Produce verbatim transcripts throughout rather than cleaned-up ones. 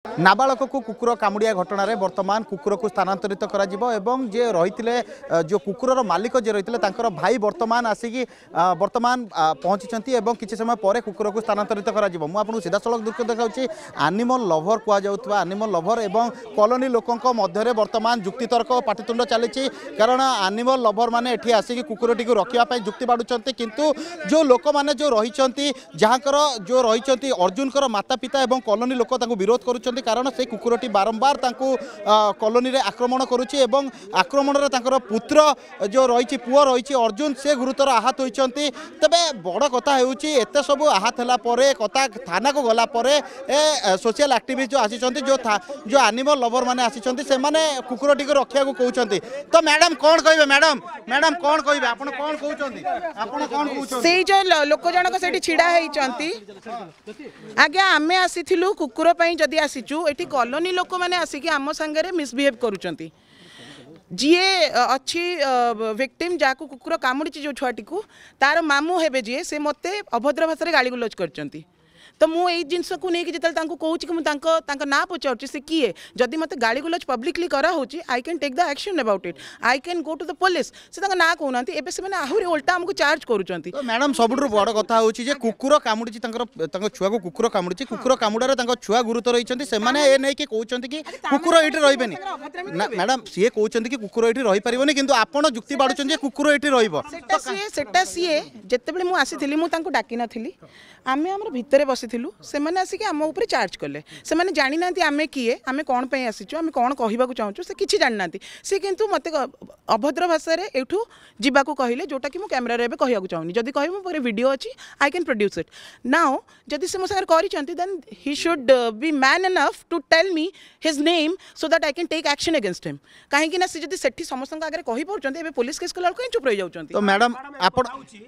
नाबालक को कुकुर कामुड़िया घटना रे वर्तमान कुकुर को स्थानांतरित करा जिवो एवं जे रही जो कुकुरर मालिक जे रही भाई वर्तमान आसिकी वर्तमान पहुंची एवं किसी समय पर कुकुर को स्थानांतरित करा जिवो मु आपको सीधा सड़क दृश्य देखाऊँ एनिमल लभर कहु एनिमल लभर एवं कॉलोनी लोकों मध्य वर्तमान जुक्तितर्क पाटितुंड चली कारण एनिमल लभर मैंने एठी आसिकी कुकुरटी को रखापी जुक्ति बाड़ुंट किंतु जो लोक मैंने जो रही जहाँकर जो रही अर्जुन माता पिता एवं कॉलोनी लोक विरोध करुँच कारण से कुकुरटी बारंबार कॉलोनी रे आक्रमण करुच्ची एवं आक्रमण रे तांकर पुत्र जो रही पुओ रही अर्जुन से गुरुतर आहत होती तेबे बड़ कथा होउची एते सब आहत होला परे कथा थाना को गला परे ए सोशल एक्टिविस्ट जो आसीचंती जो जो एनिमल लवर माने आसीचंती से माने कुकुरटी को रखिया को कहउचंती तो मैडम कोन कहबे मैडम मैडम कोन कहबे आपण कोन कहउचंती आपण कोन कहउचंती से जो लोक जनक सेठी छिडा हेइचंती आज्ञा आमे आसीथिलु कुकुर पई जदी आसीचु एठी कॉलोनी लोक माने आसी कि आम संगे मिसबिहेव करुचंती जीए अच्छी विक्टिम जाकू कुकुर कामुड़ी जो छुआटी को तार मामू हेबे जीए से मते अभद्र भाषा गाली गुलज करचंती तो मुझे जिनस को लेकिन जिते कहूँ कि मुझे ना पचार से किए जदि मत गाड़ी गुलज पब्लिकली करा I can take the action about it I can go to the police से ना कहना एबे से आहरी उल्टा आमको चार्ज करुँच मैडम सब बड़ कथा हूँ कुकुर कामुड़ी छुआ को कुकुर कामुड़ी कुकुर कामुड़ार छुआ गुरुतर रही से नहीं कहते कि कुकुर ये रही मैडम सी कहते कि कुकुर ये रही पारे कि आपड़ जुक्ति बाड़ुं कुकुर ये रहा सीए जिते मुझे आसी मुझे डाक नी आम आम भितर बसी से मैंने आसिक आम उपर चार्ज कले से मैंने जानी ना आम किए आम कौन पे आसीचु आम कौन कहवाक चाहूँ से किसी जानी ना सी किंतु मत अभद्र भाषा एठू जीवाक कहले जोटा कि कैमेरा रे कहवाक चाहूनी जदि कह मो वीडियो अच्छी I can produce it now जदि से मो सागर करिसेंती then he should be man enough to tell me his name so that I can take action against him कहीं ना से जदि सेठी समस्त आगे कहि पाउचंती एबे पुलिस केस कला कहीं चुप रही जाउचंती तो मैडम आपण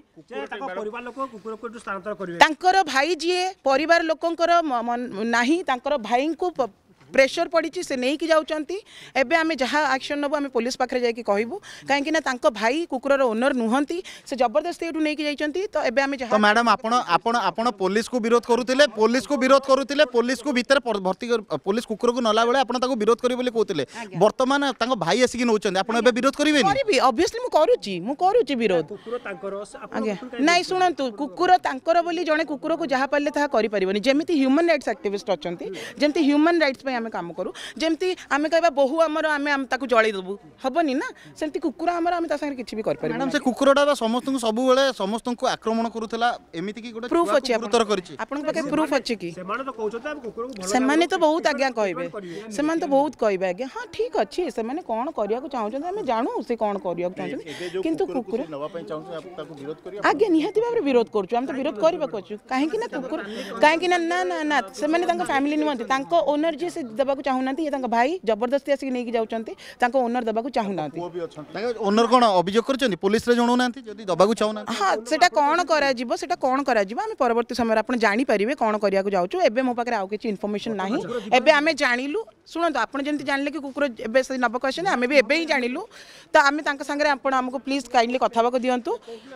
परिवार लोक कुकुर को स्थानांतर करिवे तांकर भाई जीए परिवार लोकंकर नाही तांकर भाई को प्रेशर पड़ी से नहीं कि जाउचंती एबे आमे जहाँ एक्शन नबो आमे पुलिस पाखरे जाई कि कहबू काहे ना तांको भाई कुकुरर ओनर नुहंती से जबरदस्ती एठू नहीं कि जाइचंती तो एबे आमे जहाँ तो मैडम आपण आपण आपण पुलिस को विरोध करूतिले पुलिस को विरोध करूतिले पुलिस को भीतर भर्ती पुलिस कुकुर को नला बेले आपण ताको विरोध करी बोली कहउतिले वर्तमान तांको भाई आसी कि नउचंती आपण एबे विरोध करिवे नी करिबी ऑब्वियसली मु करूची मु करूची विरोध कुकुर तांकर आगे नाही सुनंतु कुकुर तांकर बोली जणे कुकुर को जहाँ पाले ताहा करि परिबनी जेमिति ह्यूमन राइट्स एक्टिविस्ट अछंती जेमिति ह्यूमन राइट्स पे आमे काम करू जेमती आमे कहबा बहु हमर आमे हम ताकू जळै दबु हबनी ना सेमती कुकुर हमर आमे ता संगे किछि भी कर परिबो मैडम से कुकुरडा समस्त को सब बेले समस्त को आक्रमण करूथला एमिति की गोटे प्रूफ अछि गुरुतर करछि आपन पाके प्रूफ अछि की से माने तो कहउछत हम कुकुर को से माने तो बहुत आज्ञा कहबे से माने तो बहुत कहबे आज्ञा हां ठीक अछि से माने कोन करिया को चाहउछन हमें जानू से कोन करिया को चाहउछन किंतु कुकुर नवा पई चाहउ आप ताकू विरोध करिया आज्ञा निहाती भाबरे विरोध करछु हम तो विरोध करबा कोछु काहे कि ना कुकुर काहे कि ना ना ना ना से माने तांको फैमिली निमंती तांको ओनर जे से देबा को चाहू नांती ये तांको भाई जबरदस्ती आसिक नहीं जाउचंती तांको ओनर दबा को चाहू नांती वो भी अछन तांको ओनर कोन अभियोग करचंती पुलिस रे जणौ नांती जदी दबा को चाहू नांती हां सेटा कोन करा जिवो सेटा कोन करा जिवो हम परवर्ती समय आपण जानि परिबे कोन करिया को जाउचो एबे मो पाकरे आउ किछि इन्फॉर्मेशन नाही एबे हमें जानिलु सुनंतो आपण जेंति जानले कि कुकुर एबे से नबक आछन हमें भी एबे ही जानिलु तो आमे तांका संगे आपण हमको प्लीज काइंडली कथाबा को दियंतु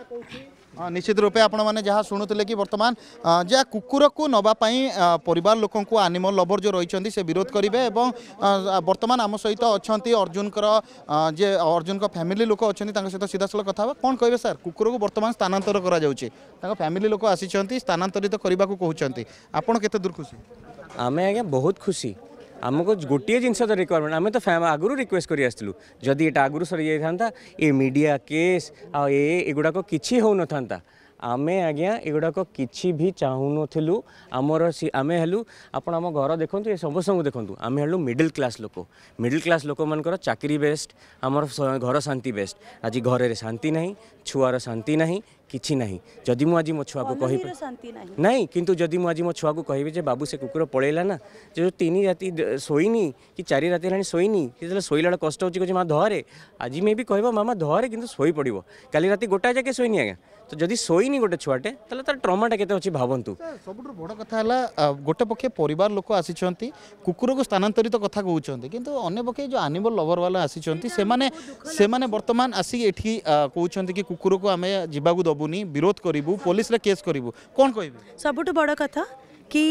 हाँ निश्चित रूपे आपण मैंने जहाँ शुणुते कि वर्तमान जहाँ कुकुर को नवापाई परिवार लोक एनिमल लवर जो रही से विरोध करेंगे वर्तमान आम सहित अच्छा अर्जुन जे अर्जुन का फैमिली लोक अच्छा सहित सीधा साल कथा कौन कहे सर कुकुर को वर्तमान स्थानांतर करा फैमिली लोक आसी स्थानांतरित करने को कहते आपड़ केते दूर खुशी आम आज्ञा बहुत खुशी आमको गोटे जिनस तो रिक्वायरमेंट आम तो आगु रिक्वेस्ट कर आसलु जदि ये आगु सरी जाता ये मीडिया केस आ एगुड़ाक किसी हो न था आमे आज्ञा एगुड़ाक किसी भी चाहू नलु आमर आम हेलु आपण आम घर देखूँ ये समस्त देखूँ आम हेलु मिडिल क्लास लोक मिडिल क्लास लोक मानकर चाकरी बेस्ट आमर घर शांति बेस्ट आज घर शांति ना छुआर शांति ना किछि नहीं जदि मु आज मो छुआ को कहि नहीं किंतु जदि मु आज मो छुआ को कहबे जे बाबू से कुकुर पळेला ना जो तीन राति सोईनी कि चारि राति हेलानी सोईनी जेतले सोईला कष्ट होची कि मां धरे आज मे भी कहबो मामा धरे किंतु सोई पड़िबो काली राति गोटा जाके सोईनी आज्ञा तो जदि सोईनी गोटे छुआटे ताले तार ट्रॉमाटा केते अछि भाबंतु सबुठ बड़ कथा हला गोटे पक्षे परिवार लोक आसीचंती कुकुर को स्थानांतरित कथा कहउचंती किंतु अन्य पक्षे जो एनिमल लवर वाला आसीचंती से माने से माने वर्तमान आसी एठी कहउचंती कि कुकुर को आमे जिबागु दबुनी विरोध करिवु पुलिस रे केस करिवु कोन कहबे सबुठ बड़ कथा कि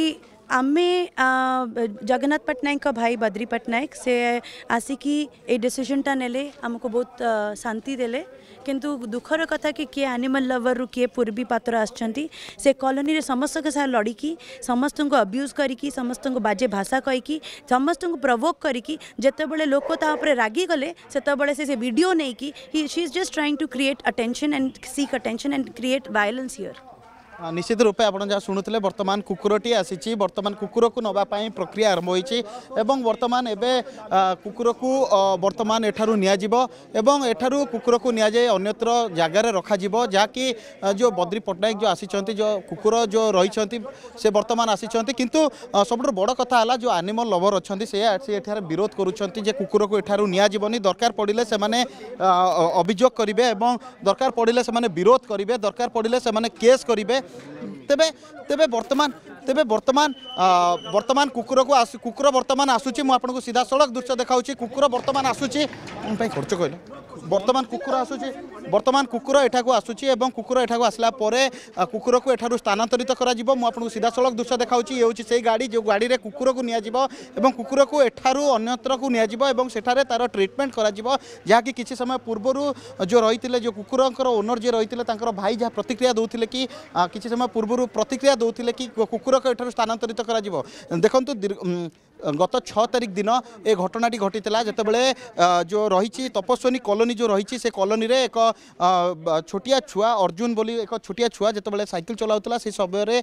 आमे जगन्नाथ पट्टनायक का भाई बद्री पट्टनायक से आसिकी ए डिसीजनटा नेले आमको बहुत शांति देले किंतु दुखर कथा कि किए एनिमल लवर रु किए पूर्वी पात्र आछंती से कॉलोनी रे समस्त के साथ लड़िकी समस्त को अब्यूज करिकी समस्त को बाजे भाषा कहीकि समस्त को प्रवोक करिकी जेतेबेले लोक ता ऊपर रागी गले सेतेबेले से से वीडियो नहीं कि he she is just trying to create attention and seek attention and create violence here. निश्चित रूपे आप जहाँ शुणुते बर्तमान कुकुरटी आसी बर्तमान कुकुर को नापी प्रक्रिया आरंभ होती बर्तमान एवं कुकुर को बर्तमान एठारू नियाजिबो एठारू कुकुर को नियाजाए अन्यत्र जगार रखा जहाँकि जो बद्री पट्टनायक जो आसी जो कुकुर जो रही से बर्तमान आसी किंतु सब बड़ कथा है जो एनिमल लवर अच्छा से विरोध करुँच कुकुर को एठारू नियाजिबनी दरकार पड़े से अभियोग करेंगे दरकार पड़े से विरोध करेंगे दरकार पड़े से केस करेंगे तेबे तेबे वर्तमान तेबे वर्तमान वर्तमान कुकुर को आसु कुकुर वर्तमान आसूची मु आपको सीधा सड़क दृश्य देखाऊँ कुकुर वर्तमान आसूची खर्च कहले वर्तमान कुकुर आसूची वर्तमान कुकुर एठाको आसूची एवं कुकुर एठाको आसला परे कुकुर को एठारू स्थानांतरित करा जिवो मु आपको सीधा सड़क दृश्य देखाऊँ ये हूँ से गाड़ी जो गाड़ी रे कुकुर को निया जिवो एवं कुकुर को एठारू अन्यत्र को निया जिवो एवं सेठारे तार ट्रीटमेंट करा जिवो जहाँकि किछि समय पूर्व जो रही जो कुकुरंकर ओनर जे रही तांकर भाई जहाँ प्रतिक्रिया दौले कि किछि समय पूर्व प्रतिक्रिया दौले कि कुकुर को एठारू स्थानांतरित करा जिवो देखंतु गत छह तारिख दिन ए घटनाटी घटीला जितेबाला जो रही तपस्विनी कॉलोनी जो रही से कॉलोनी रे एक छोटिया छुआ अर्जुन बोली एक छोटिया छुआ जितेबाला साइकिल चलाउतला से समय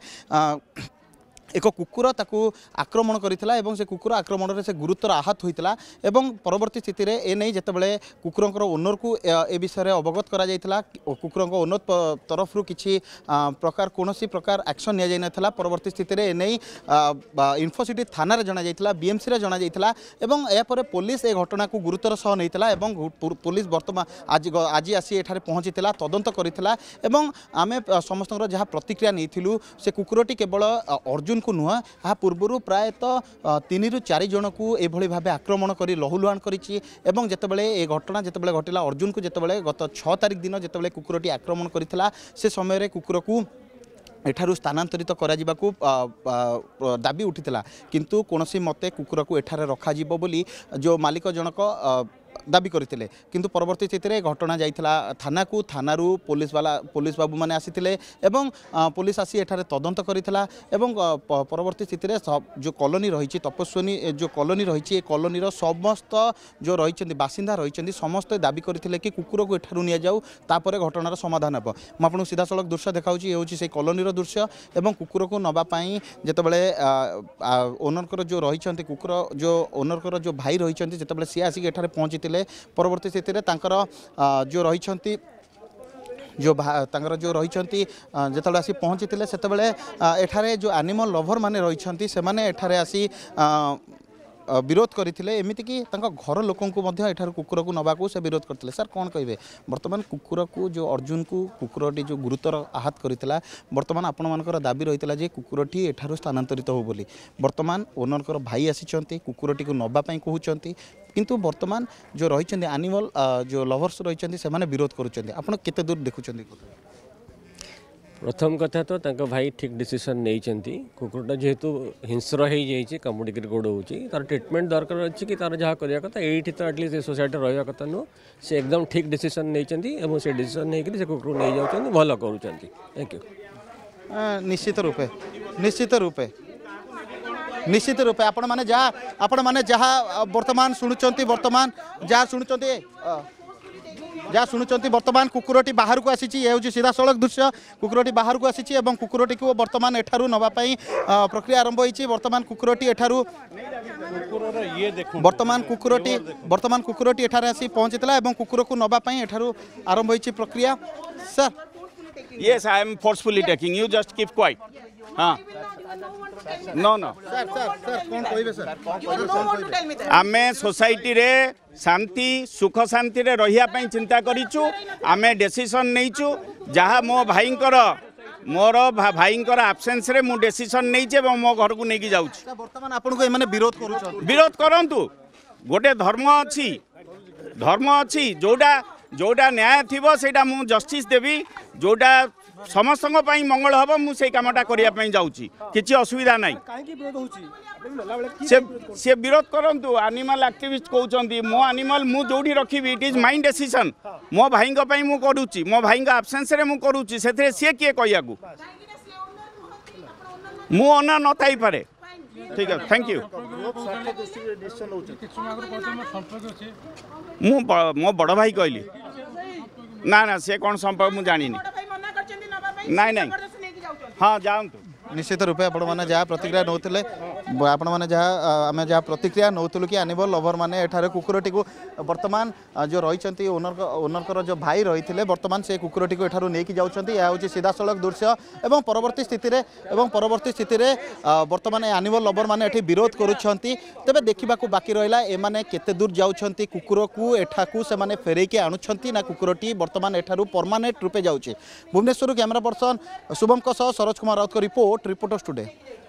एक कुकुर ताकू आक्रमण करथिला एवं से कुकुर आक्रमण रे से गुरुतर आहत होइतला एवं परवर्ती स्थिति रे ए नै जेतेबेले कुकुरंकर ओनर को ए विषय रे अवगत करा जायतिला कुकुरंकर ओनर तरफ रु किछि प्रकार कोनोसी प्रकार एक्शन निया जाय नथला परवर्ती स्थिति रे ए नै इन्फोसिटी थाना रे जणा जायतिला बीएमसी रे जणा जायतिला एवं ए परे पुलिस ए घटना को गुरुतर सह नैतिला एवं पुलिस वर्तमान आज आज आसी एठारे पहुंचीतिला तदंत करितिला एवं आमे समस्तଙ୍କର जहाँ प्रतिक्रिया नैथिलु से कुकुरटी केवल अर्जुन को नुह आ पूर्व प्रायतः तीन रु चार जन को एभली भाव आक्रमण कर लहुलुहान करें जितेबाला ये घटना जितेबाला घटिला अर्जुन को जितेबाला गत छह तारिख दिन जितेबाला कुकुरटी आक्रमण करथिला से समय कुकुर को एठारू स्थानांतरित करा जिबाकू दाबी उठिथिला किंतु कोनोसी मते कुकुर को एठारे रखा जिवो बोली जो मालिक जनक दाबी करथिले किंतु परवर्ती स्थिति रे घटना जाइथिला थाना को थानारू पुलिस वाला पुलिस बाबू माने आसीथिले एवं पुलिस आसी एठारे तदंत करिथिला एवं परवर्ती स्थिति रे जो कॉलोनी रही तपस्विनी जो कॉलोनी रही कॉलोनी रो समस्त जो रही बासिंदा रही समस्त दाबी करथिले कि कुकुर को एठारू निया जाऊ तापरे घटनार समाधान हेबो म आपन सीधा सड़क दृश्य देखाउची ए होची से कॉलोनी रो दृश्य एवं कुकुर को नबा पई जेतेबेले ओनर जो रही कुकुर जो ओनर जो भाई रही जेतेबेले सी आसी एठारे पहुंची परवर्ती स्थिति में जो रही जो तांकर जो रही जिते आसी पहुँची से एठारे जो एनिमल लवर माने रही से माने एठारे आसी विरोध करते एमती कि घर लोक कुकुर को नवाक से विरोध करते सर कौन कहे बर्तमान कुकुर को जो अर्जुन को कुकुरटी जो गुरुतर आहत करता बर्तमान आपण मानकर दाबी रही है कुकुरटी एठारू स्थानांतरित हो बोली बर्तमान ओनर भाई आसी कुकुरटी को नवाई कहते किंतु बर्तमान जो रही एनिमल जो लवर्स रही से विरोध करुँचे दूर देखुं प्रथम कथा तो तांका भाई ठीक डिसीजन नहीं कुकुरटा जेहेतु हिंस्र हो जाइए कामुड़ी गोड़ हो तार ट्रिटमेंट दरकार अच्छी कि तार जहाँ करवा कथा ये तो एटलिस्ट सोसाइटी रहा कथा नुह से एकदम ठीक डिसीजन नहीं से डिसीजन नहीं से कुकुर नहीं जाऊँ भल कर थैंक यू निश्चित रूपे निश्चित रूपे निश्चित रूपे आपण माने जहाँ आपण माने जहाँ वर्तमान शुणुंट वर्तमान जहाँ शुणुंट जहाँ शुणुंट वर्तमान कुकुरटी बाहर को आसी ये हूँ सीधा सड़क दृश्य कुकुरटी बाहर को आसी कुकुरटी को वर्तमान एठारू नवाई प्रक्रिया आरंभ होती वर्तमान कुकुरटी एठारू वर्तमान कुकुरटी वर्तमान कुकुरटी एठारे आसी पहुंचीला कुकुर को नवाई एठारू आरंभ होती प्रक्रिया sir Yes, I am forcefully taking. You just keep quiet. हाँ no no sir sir sir कौन कहिबे सर कौन कहिबे आमे सोसाइटी रे शांति सुख शांति रे रहिया पई चिंता करिचु आमे डिसीजन नैचु जहा मो भाईंकर मोर भाईंकर एब्सेंस रे मु डिसीजन नैचे मो घर को नेकी जाउछि वर्तमान आपन को एमाने विरोध करूछ विरोध करंतु गोटे धर्म अछि धर्म अछि जोडा जोडा न्याय थिबो सेटा मु जस्टिस देबी जोडा समस्त मंगल हम मुझे कमटा करने जाऊँगी किसी असुविधा ना से से विरोध करंतु एनिमल एक्टिविस्ट कहते मो एनिमल मु जोड़ी रखी इट इज माय डिसीजन मो भाई मु करुच्ची मो भाई आब्सेंस रे मु करुच्ची से सी किए कहया मु ओनर न थाई पारे ठीक है थैंक यू मु मो बड़ भाई कहली ना ना से कौन संपर्क मुझे जानी नहीं नहीं हाँ जाऊँ निश्चित रूपे आपण मैंने जहाँ प्रतिक्रिया नौले आपण मैंने जहाँ आम जहाँ प्रतिक्रिया नौलु कि एनिमल लवर मैंने एठारे कुकुरटी को वर्तमान जो रही ओनर ओनर जो भाई रही थे वर्तमान से कुकुरटी को एठारू नहीं जाऊँगी यह हूँ सीधासलख दृश्य एवं परवर्ती स्थिति रे एवं परवर्ती स्थिति रे वर्तमान एनिमल लवर मैंने एठी विरोध करुँच तेज देखा बाकी रहा एमाने केते दूर जाऊँच कुकुर को एठाकू से माने फेरैकी आणुंट ना कुकुरटी वर्तमान एठारू परमानेंट रूपे जाऊँगी भुवनेश्वर कैमरा पर्सन शुभम सह Saroj Kumar Raut report Reporters today.